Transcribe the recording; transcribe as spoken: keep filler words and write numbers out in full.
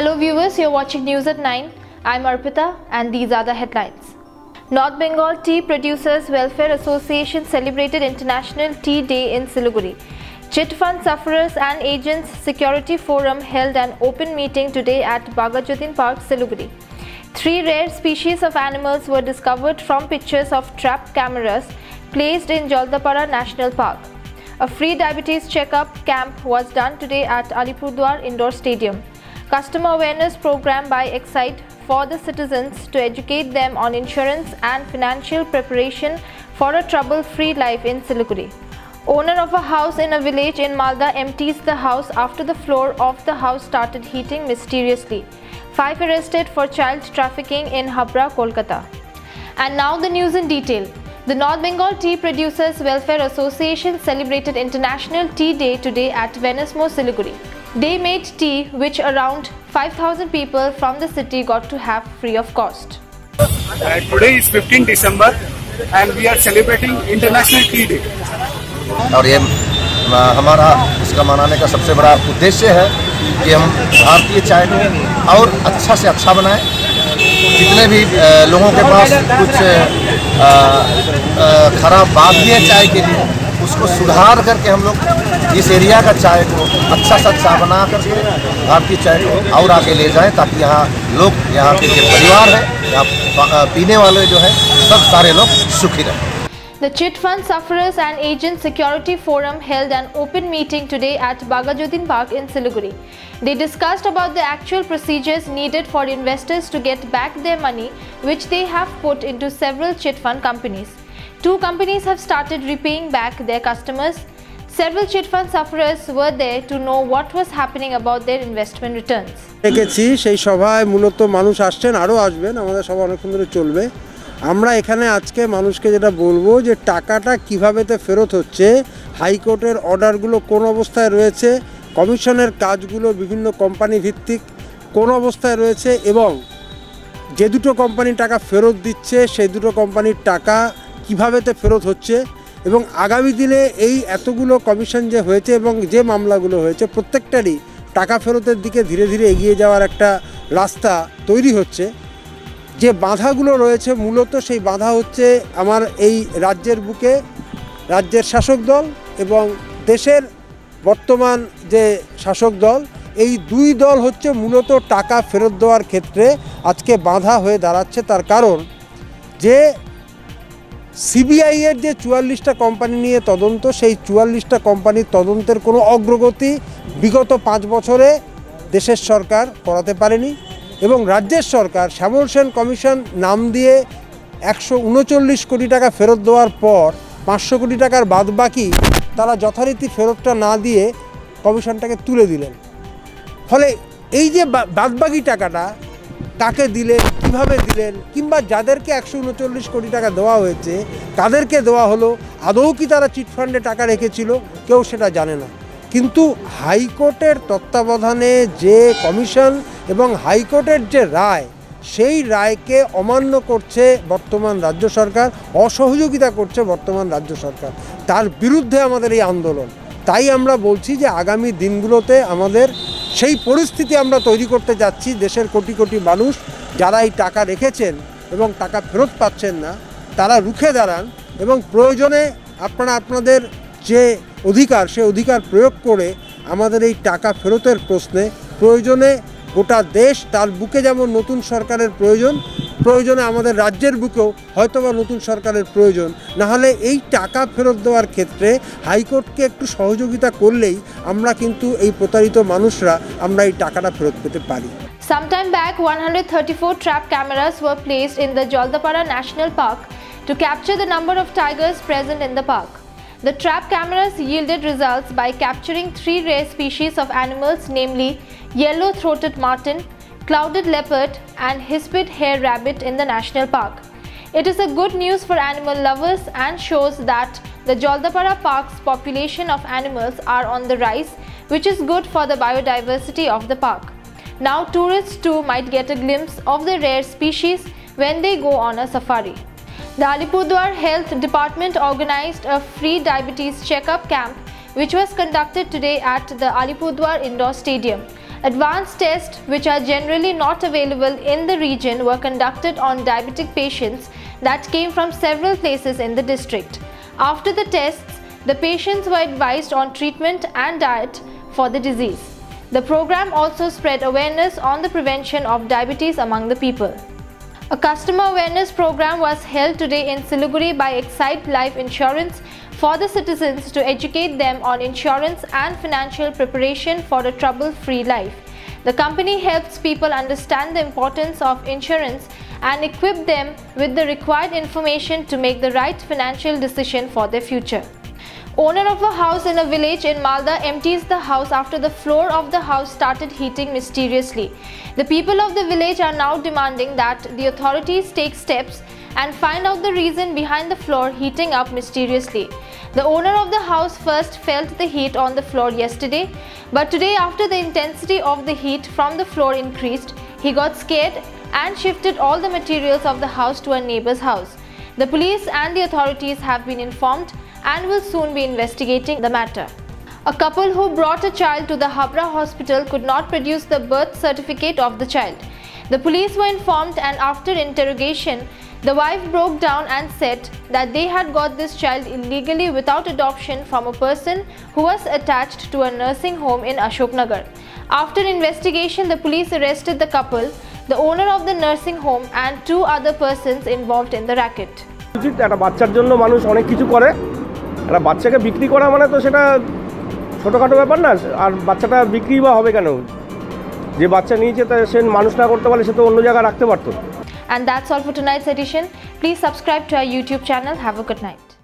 Hello viewers, you're watching News at nine. I'm Arpita and these are the headlines. North Bengal Tea Producers Welfare Association celebrated International Tea Day in Siliguri. Chit Fund Sufferers and Agents Security Forum held an open meeting today at Bagajudin Park, Siliguri. Three rare species of animals were discovered from pictures of trap cameras placed in Jaldapara National Park. A free diabetes checkup camp was done today at Alipurduar Indoor Stadium. Customer awareness program by Exide for the citizens to educate them on insurance and financial preparation for a trouble-free life in Siliguri. Owner of a house in a village in Malda empties the house after the floor of the house started heating mysteriously. Five arrested for child trafficking in Habra, Kolkata. And now the news in detail. The North Bengal Tea Producers Welfare Association celebrated International Tea Day today at Venismo, Siliguri. They made tea which around five thousand people from the city got to have free of cost. Uh, today is fifteenth December and we are celebrating International Tea Day. और ये हमारा इसका मनाने का सबसे बड़ा उद्देश्य है कि हम भारतीय चाय को और अच्छा से अच्छा बनाएं। जितने भी लोगों के पास कुछ खराब बात भी है चाय के लिए, उसको सुधार करके हम लोग इस एरिया का चाय को अच्छा सा अच्छा बना करके भारतीय चाय को और आगे ले जाएं, ताकि यहाँ लोग, यहाँ के जो परिवार है, यहाँ पीने वाले जो है, सब सारे लोग सुखी रहें। The Chit Fund Sufferers and Agents Security Forum held an open meeting today at Bagajudin Park in Siliguri. They discussed about the actual procedures needed for investors to get back their money which they have put into several chit fund companies. Two companies have started repaying back their customers. Several chit fund sufferers were there to know what was happening about their investment returns. দেখেছি সেই সভায় মূলত মানুষ আসছেন, আরও আসবেন, আমাদের সভা অনেকক্ষণ ধরে চলবে। আমরা এখানে আজকে মানুষকে যেটা বলবো যে টাকাটা কীভাবেতে ফেরত হচ্ছে, হাইকোর্টের অর্ডারগুলো কোন অবস্থায় রয়েছে, কমিশনের কাজগুলো বিভিন্ন কোম্পানি ভিত্তিক কোন অবস্থায় রয়েছে এবং যে দুটো কোম্পানি টাকা ফেরত দিচ্ছে সেই দুটো কোম্পানির টাকা কীভাবেতে ফেরত হচ্ছে এবং আগামী দিনে এই এতগুলো কমিশন যে হয়েছে এবং যে মামলাগুলো হয়েছে প্রত্যেকটারই টাকা ফেরতের দিকে ধীরে ধীরে এগিয়ে যাওয়ার একটা রাস্তা তৈরি হচ্ছে। যে বাধাগুলো রয়েছে মূলত সেই বাধা হচ্ছে আমার এই রাজ্যের বুকে রাজ্যের শাসক দল এবং দেশের বর্তমান যে শাসক দল, এই দুই দল হচ্ছে মূলত টাকা ফেরত দেওয়ার ক্ষেত্রে আজকে বাধা হয়ে দাঁড়াচ্ছে। তার কারণ যে সিবিআই এর যে চুয়াল্লিশটা কোম্পানি নিয়ে তদন্ত, সেই চুয়াল্লিশটা কোম্পানির তদন্তের কোনো অগ্রগতি বিগত পাঁচ বছরে দেশের সরকার করাতে পারেনি এবং রাজ্যের সরকার শ্যামল সেন কমিশন নাম দিয়ে একশো উনচল্লিশ কোটি টাকা ফেরত দেওয়ার পর পাঁচশো কোটি টাকার বাদবাকি তারা যথারীতি ফেরতটা না দিয়ে কমিশনটাকে তুলে দিলেন। ফলে এই যে বাদবাকি টাকাটা কাকে দিলেন, কীভাবে দিলেন, কিংবা যাদেরকে একশো উনচল্লিশ কোটি টাকা দেওয়া হয়েছে কাদেরকে দেওয়া হলো, আদৌ কি তারা চিটফান্ডে টাকা রেখেছিল, কেউ সেটা জানে না। কিন্তু হাইকোর্টের তত্ত্বাবধানে যে কমিশন এবং হাইকোর্টের যে রায়, সেই রায়কে অমান্য করছে বর্তমান রাজ্য সরকার, অসহযোগিতা করছে বর্তমান রাজ্য সরকার। তার বিরুদ্ধে আমাদের এই আন্দোলন। তাই আমরা বলছি যে আগামী দিনগুলোতে আমাদের সেই পরিস্থিতি আমরা তৈরি করতে যাচ্ছি। দেশের কোটি কোটি মানুষ যারা এই টাকা রেখেছেন এবং টাকা ফেরত পাচ্ছেন না, তারা রুখে দাঁড়ান এবং প্রয়োজনে আপনারা আপনাদের যে অধিকার, সে অধিকার প্রয়োগ করে আমাদের এই টাকা ফেরতের প্রশ্নে প্রয়োজনে গোটা দেশ, তার বুকে যেমন নতুন সরকারের প্রয়োজন, প্রয়োজনে আমাদের রাজ্যের বুকেও হয়তোবা নতুন সরকারের প্রয়োজন। না হলে এই টাকা ফেরত দেওয়ার ক্ষেত্রে হাইকোর্টকে একটু সহযোগিতা করলেই আমরা কিন্তু এই প্রতারিত মানুষরা আমরা এই টাকাটা ফেরত পেতে পারি। Sometime back, one hundred thirty-four trap cameras were placed in the Jaldapara National Park to capture the number of tigers present in the park. The trap cameras yielded results by capturing three rare species of animals, namely yellow-throated marten, clouded leopard and hispid hare rabbit in the national park. It is a good news for animal lovers and shows that the Jaldapara Park's population of animals are on the rise, which is good for the biodiversity of the park. Now tourists too might get a glimpse of the rare species when they go on a safari. The Alipurduar Health Department organized a free diabetes checkup camp which was conducted today at the Alipurduar Indoor Stadium. Advanced tests, which are generally not available in the region, were conducted on diabetic patients that came from several places in the district. After the tests, the patients were advised on treatment and diet for the disease. The program also spread awareness on the prevention of diabetes among the people. A customer awareness program was held today in Siliguri by Exide Life Insurance for the citizens to educate them on insurance and financial preparation for a trouble-free life. The company helps people understand the importance of insurance and equip them with the required information to make the right financial decision for their future. Owner of a house in a village in Malda empties the house after the floor of the house started heating mysteriously. The people of the village are now demanding that the authorities take steps and find out the reason behind the floor heating up mysteriously. The owner of the house first felt the heat on the floor yesterday, but today, after the intensity of the heat from the floor increased, he got scared and shifted all the materials of the house to a neighbor's house. The police and the authorities have been informed and will soon be investigating the matter. A couple who brought a child to the Habra hospital could not produce the birth certificate of the child. The police were informed, and after interrogation, the wife broke down and said that they had got this child illegally without adoption from a person who was attached to a nursing home in Ashoknagar. After investigation, the police arrested the couple, the owner of the nursing home, and two other persons involved in the racket. একটা বাচ্চার জন্য মানুষ অনেক কিছু করে, একটা বাচ্চাকে বিক্রি করা মানে তো সেটা ছোটোখাটো ব্যাপার না। আর বাচ্চাটা বিক্রি বা হবে কেন? যে বাচ্চা নিয়েছে তা সে মানুষ না করতে পারলে সে তো অন্য জায়গায় রাখতে পারতো। And that's all for tonight's edition. Please subscribe to our YouTube channel. Have a good night.